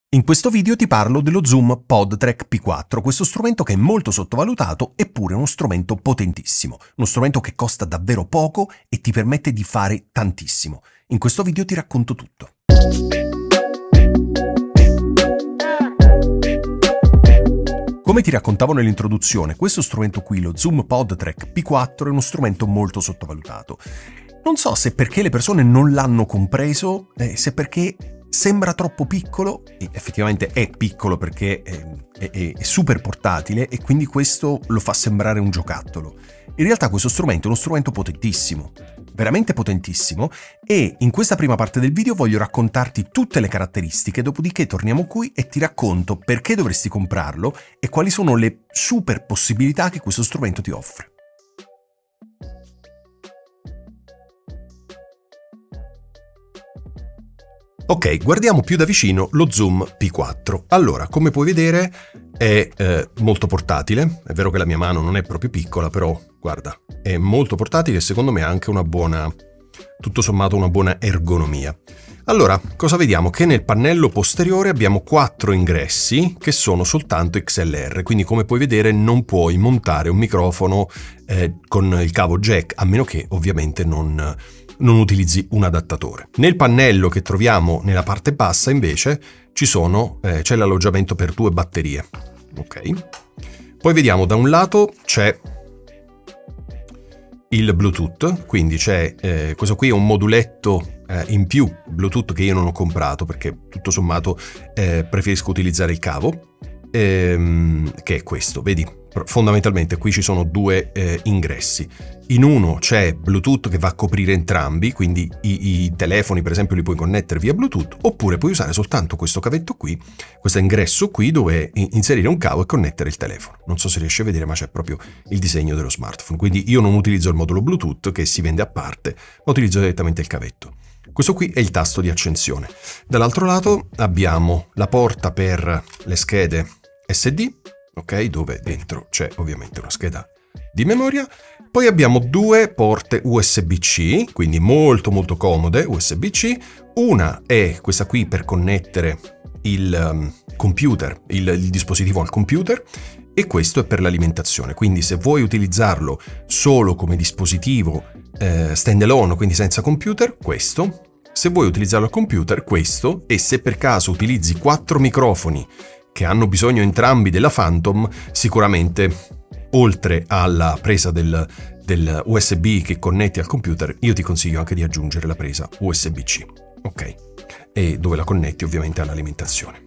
In questo video ti parlo dello Zoom PodTrack P4, questo strumento che è molto sottovalutato eppure uno strumento potentissimo, uno strumento che costa davvero poco e ti permette di fare tantissimo. In questo video ti racconto tutto. Come ti raccontavo nell'introduzione, questo strumento qui, lo Zoom PodTrack P4, è uno strumento molto sottovalutato. Non so se perché le persone non l'hanno compreso, se perché sembra troppo piccolo, e effettivamente è piccolo perché è super portatile e quindi questo lo fa sembrare un giocattolo. In realtà questo strumento è uno strumento potentissimo, veramente potentissimo, e in questa prima parte del video voglio raccontarti tutte le caratteristiche, dopodiché torniamo qui e ti racconto perché dovresti comprarlo e quali sono le super possibilità che questo strumento ti offre. Ok, guardiamo più da vicino lo Zoom P4. Allora, come puoi vedere è molto portatile, è vero che la mia mano non è proprio piccola, però guarda, è molto portatile e secondo me ha anche una buona, tutto sommato una buona ergonomia. Allora, cosa vediamo? Che nel pannello posteriore abbiamo 4 ingressi che sono soltanto XLR, quindi come puoi vedere non puoi montare un microfono con il cavo jack, a meno che ovviamente non utilizzi un adattatore. Nel pannello che troviamo nella parte bassa invece c'è l'alloggiamento per 2 batterie. Ok. Poi vediamo da un lato c'è il Bluetooth, quindi c'è questo qui è un moduletto in più Bluetooth che io non ho comprato perché tutto sommato preferisco utilizzare il cavo, che è questo, vedi? Fondamentalmente qui ci sono 2 ingressi. In uno c'è Bluetooth che va a coprire entrambi, quindi i telefoni per esempio li puoi connettere via Bluetooth, oppure puoi usare soltanto questo cavetto qui, questo ingresso qui dove inserire un cavo e connettere il telefono. Non so se riesci a vedere, ma c'è proprio il disegno dello smartphone, quindi io non utilizzo il modulo Bluetooth che si vende a parte, ma utilizzo direttamente il cavetto. Questo qui è il tasto di accensione. Dall'altro lato abbiamo la porta per le schede SD, ok, dove dentro c'è ovviamente una scheda di memoria. Poi abbiamo 2 porte USB-C, quindi molto comode USB-C. Una è questa qui per connettere il computer, il dispositivo al computer, e questo è per l'alimentazione. Quindi se vuoi utilizzarlo solo come dispositivo standalone, quindi senza computer, questo. Se vuoi utilizzarlo al computer, questo. E se per caso utilizzi 4 microfoni che hanno bisogno entrambi della Phantom, sicuramente oltre alla presa del USB che connetti al computer, io ti consiglio anche di aggiungere la presa USB-C, ok? E dove la connetti ovviamente all'alimentazione.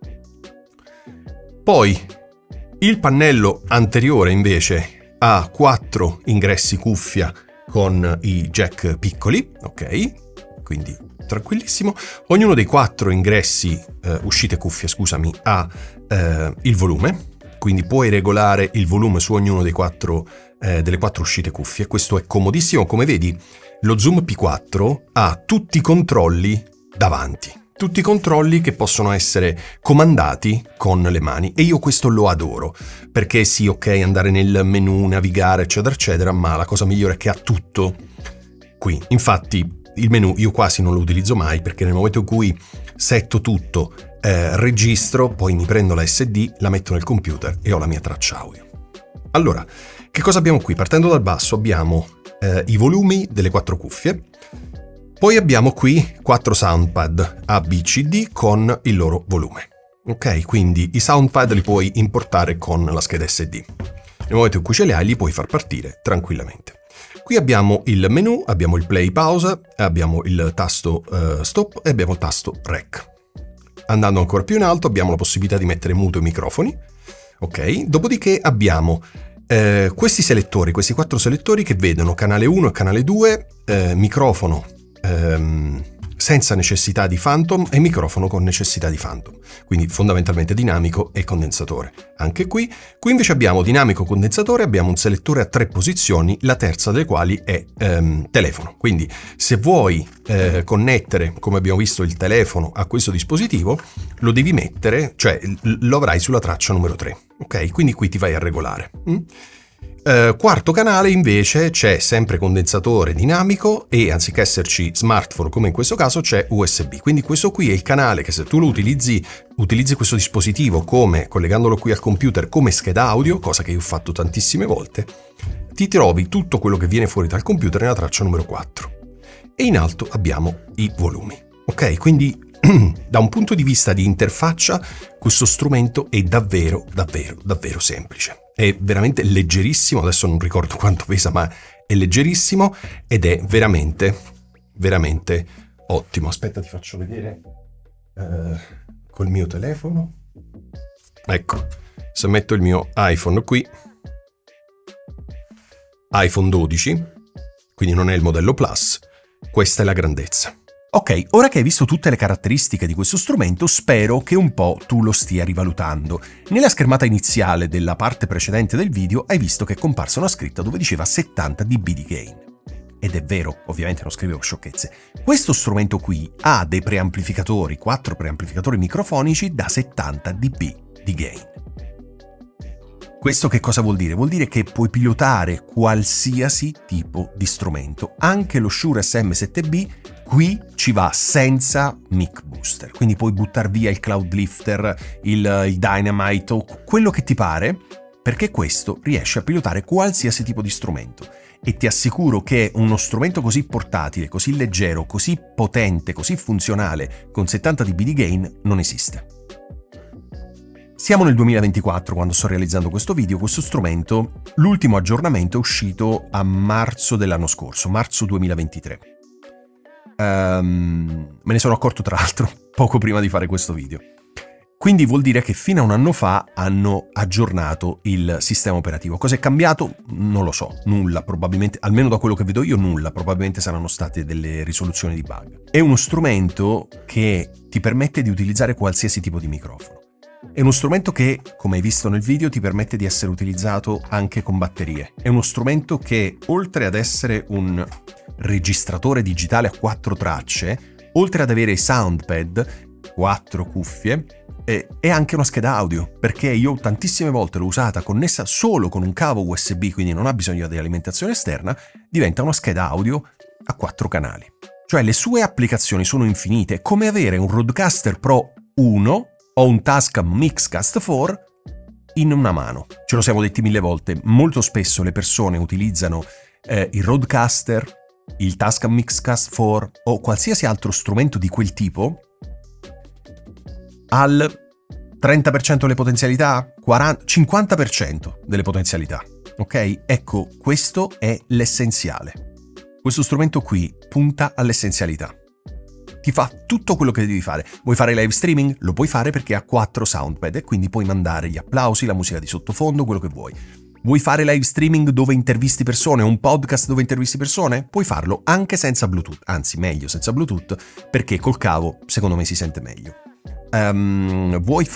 Poi il pannello anteriore invece ha 4 ingressi cuffia con i jack piccoli, ok? Quindi tranquillissimo. Ognuno dei 4 ingressi uscite cuffia, scusami, ha il volume, quindi puoi regolare il volume su ognuno delle 4 uscite cuffie. Questo è comodissimo. Come vedi, lo Zoom P4 ha tutti i controlli davanti, tutti i controlli che possono essere comandati con le mani, e io questo lo adoro, perché sì, ok, andare nel menu, navigare, eccetera eccetera, ma la cosa migliore è che ha tutto qui. Infatti il menu io quasi non lo utilizzo mai, perché nel momento in cui setto tutto, registro, poi mi prendo la SD, la metto nel computer e ho la mia traccia audio. Allora, che cosa abbiamo qui? Partendo dal basso abbiamo i volumi delle 4 cuffie, poi abbiamo qui 4 soundpad A, B, C, D con il loro volume. Ok, quindi i soundpad li puoi importare con la scheda SD. Nel momento in cui ce li hai li puoi far partire tranquillamente. Qui abbiamo il menu, abbiamo il play pausa, abbiamo il tasto stop e abbiamo il tasto rec. Andando ancora più in alto abbiamo la possibilità di mettere muto i microfoni, ok? Dopodiché abbiamo questi selettori, questi 4 selettori che vedono canale 1 e canale 2, microfono senza necessità di Phantom e microfono con necessità di Phantom, quindi fondamentalmente dinamico e condensatore. Anche qui invece abbiamo dinamico condensatore, abbiamo un selettore a 3 posizioni, la terza delle quali è telefono, quindi se vuoi connettere, come abbiamo visto, il telefono a questo dispositivo, lo devi mettere, cioè lo avrai sulla traccia numero 3, ok? Quindi qui ti vai a regolare. Quarto canale invece c'è sempre condensatore dinamico e anziché esserci smartphone come in questo caso c'è USB, quindi questo qui è il canale che se tu lo utilizzi questo dispositivo come collegandolo qui al computer come scheda audio, cosa che io ho fatto tantissime volte, ti trovi tutto quello che viene fuori dal computer nella traccia numero 4 e in alto abbiamo i volumi, ok? Quindi da un punto di vista di interfaccia questo strumento è davvero semplice. È veramente leggerissimo, adesso non ricordo quanto pesa, ma è leggerissimo ed è veramente ottimo. Aspetta, ti faccio vedere col mio telefono. Ecco, se metto il mio iPhone qui, iPhone 12, quindi non è il modello Plus, questa è la grandezza. Ok, ora che hai visto tutte le caratteristiche di questo strumento, spero che un po' tu lo stia rivalutando. Nella schermata iniziale della parte precedente del video hai visto che è comparsa una scritta dove diceva 70 dB di gain. Ed è vero, ovviamente non scrivevo sciocchezze. Questo strumento qui ha dei preamplificatori, 4 preamplificatori microfonici da 70 dB di gain. Questo che cosa vuol dire? Vuol dire che puoi pilotare qualsiasi tipo di strumento, anche lo Shure SM7B qui ci va senza mic booster, quindi puoi buttare via il Cloud Lifter, il Dynamite o quello che ti pare, perché questo riesce a pilotare qualsiasi tipo di strumento e ti assicuro che uno strumento così portatile, così leggero, così potente, così funzionale con 70 dB di gain non esiste. Siamo nel 2024 quando sto realizzando questo video, questo strumento, l'ultimo aggiornamento è uscito a marzo dell'anno scorso, marzo 2023. Me ne sono accorto tra l'altro poco prima di fare questo video. Quindi vuol dire che fino a un anno fa hanno aggiornato il sistema operativo. Cosa è cambiato? Non lo so, nulla probabilmente, almeno da quello che vedo io nulla, probabilmente saranno state delle risoluzioni di bug. È uno strumento che ti permette di utilizzare qualsiasi tipo di microfono. È uno strumento che, come hai visto nel video, ti permette di essere utilizzato anche con batterie. È uno strumento che, oltre ad essere un registratore digitale a 4 tracce, oltre ad avere i soundpad, 4 cuffie, è anche una scheda audio, perché io tantissime volte l'ho usata connessa solo con un cavo USB, quindi non ha bisogno di alimentazione esterna, diventa una scheda audio a 4 canali. Cioè le sue applicazioni sono infinite, come avere un Rodecaster Pro 1 o un Tascam Mixcast 4 in una mano. Ce lo siamo detti 1000 volte, molto spesso le persone utilizzano il Rodecaster, il Tascam Mixcast 4 o qualsiasi altro strumento di quel tipo al 30% delle potenzialità, 50% delle potenzialità, ok? Ecco, questo è l'essenziale. Questo strumento qui punta all'essenzialità. Ti fa tutto quello che devi fare. Vuoi fare live streaming? Lo puoi fare perché ha 4 soundpad e quindi puoi mandare gli applausi, la musica di sottofondo, quello che vuoi. Vuoi fare live streaming dove intervisti persone, un podcast dove intervisti persone? Puoi farlo anche senza Bluetooth, anzi meglio senza Bluetooth, perché col cavo secondo me si sente meglio. Vuoi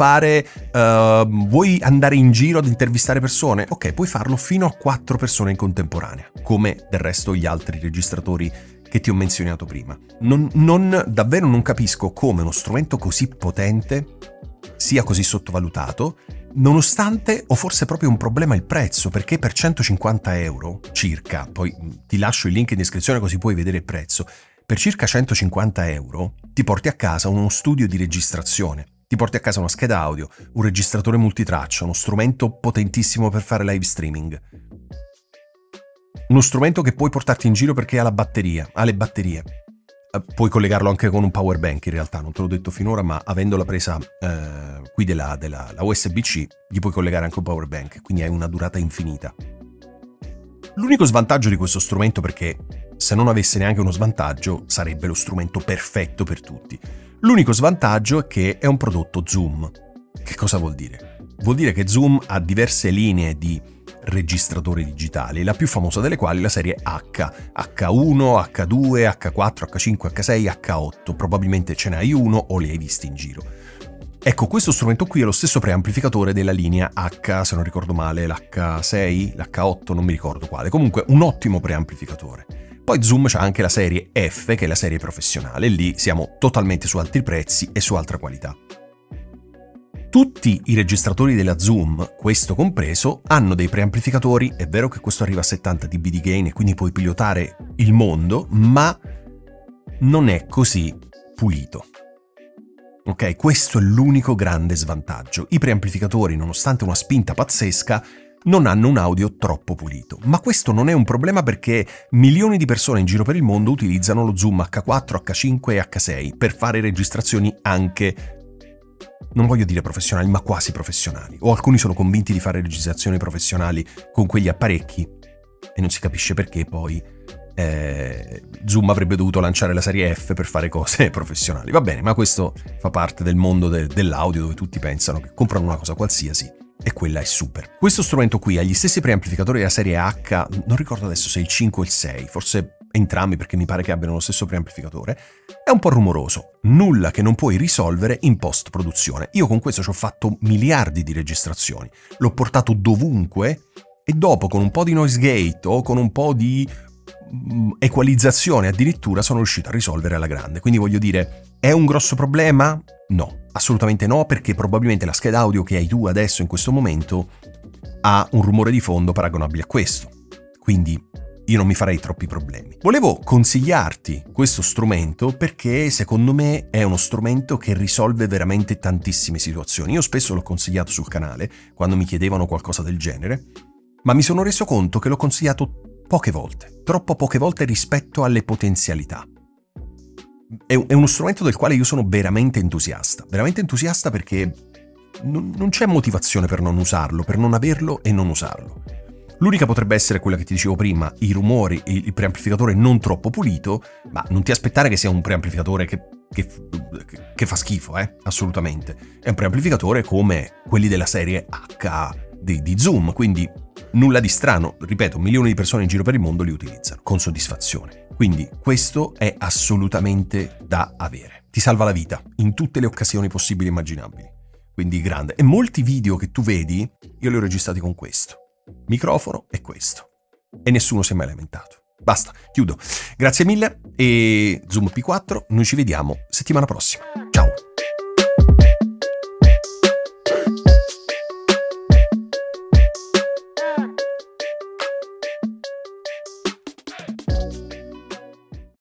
andare in giro ad intervistare persone? Ok, puoi farlo fino a 4 persone in contemporanea, come del resto gli altri registratori che ti ho menzionato prima. Davvero non capisco come uno strumento così potente sia così sottovalutato, nonostante, o forse proprio un problema il prezzo, perché per 150 euro circa, poi ti lascio il link in descrizione così puoi vedere il prezzo, per circa 150 euro ti porti a casa uno studio di registrazione, ti porti a casa una scheda audio, un registratore multitraccia, uno strumento potentissimo per fare live streaming. Uno strumento che puoi portarti in giro perché ha le batterie. Puoi collegarlo anche con un power bank in realtà, non te l'ho detto finora, ma avendo la presa qui della USB-C gli puoi collegare anche un power bank, quindi hai una durata infinita. L'unico svantaggio di questo strumento, perché se non avesse neanche uno svantaggio sarebbe lo strumento perfetto per tutti, l'unico svantaggio è che è un prodotto Zoom. Che cosa vuol dire? Vuol dire che Zoom ha diverse linee di registratori digitali, la più famosa delle quali è la serie H, H1, H2, H4, H5, H6, H8, probabilmente ce n'hai uno o li hai visti in giro. Ecco, questo strumento qui è lo stesso preamplificatore della linea H, se non ricordo male, l'H6, l'H8, non mi ricordo quale, comunque un ottimo preamplificatore. Poi Zoom c'ha anche la serie F, che è la serie professionale, lì siamo totalmente su altri prezzi e su altra qualità. Tutti i registratori della Zoom, questo compreso, hanno dei preamplificatori. È vero che questo arriva a 70 dB di gain e quindi puoi pilotare il mondo, ma non è così pulito. Ok, questo è l'unico grande svantaggio. I preamplificatori, nonostante una spinta pazzesca, non hanno un audio troppo pulito. Ma questo non è un problema perché milioni di persone in giro per il mondo utilizzano lo Zoom H4, H5 e H6 per fare registrazioni anche, non voglio dire professionali, ma quasi professionali. O alcuni sono convinti di fare registrazioni professionali con quegli apparecchi e non si capisce perché poi Zoom avrebbe dovuto lanciare la serie F per fare cose professionali. Va bene, ma questo fa parte del mondo dell'audio, dove tutti pensano che comprano una cosa qualsiasi e quella è super. Questo strumento qui ha gli stessi preamplificatori della serie H, non ricordo adesso se il 5 o il 6, forse entrambi perché mi pare che abbiano lo stesso preamplificatore. È un po' rumoroso, nulla che non puoi risolvere in post-produzione. Io con questo ci ho fatto miliardi di registrazioni, l'ho portato dovunque e dopo con un po' di noise gate o con un po' di equalizzazione addirittura sono riuscito a risolvere alla grande. Quindi voglio dire, è un grosso problema? No, assolutamente no, perché probabilmente la scheda audio che hai tu adesso in questo momento ha un rumore di fondo paragonabile a questo. Quindi io non mi farei troppi problemi. Volevo consigliarti questo strumento perché secondo me è uno strumento che risolve veramente tantissime situazioni. Io spesso l'ho consigliato sul canale quando mi chiedevano qualcosa del genere, ma mi sono reso conto che l'ho consigliato poche volte, troppo poche volte rispetto alle potenzialità. È uno strumento del quale io sono veramente entusiasta perché non c'è motivazione per non usarlo, per non averlo e non usarlo. L'unica potrebbe essere quella che ti dicevo prima, i rumori, il preamplificatore non troppo pulito, ma non ti aspettare che sia un preamplificatore che fa schifo, assolutamente. È un preamplificatore come quelli della serie H di Zoom, quindi nulla di strano, ripeto, milioni di persone in giro per il mondo li utilizzano con soddisfazione. Quindi questo è assolutamente da avere. Ti salva la vita in tutte le occasioni possibili e immaginabili. Quindi grande. E molti video che tu vedi, io li ho registrati con questo. Microfono e questo. E nessuno si è mai lamentato. Basta, chiudo. Grazie mille e Zoom P4, noi ci vediamo settimana prossima.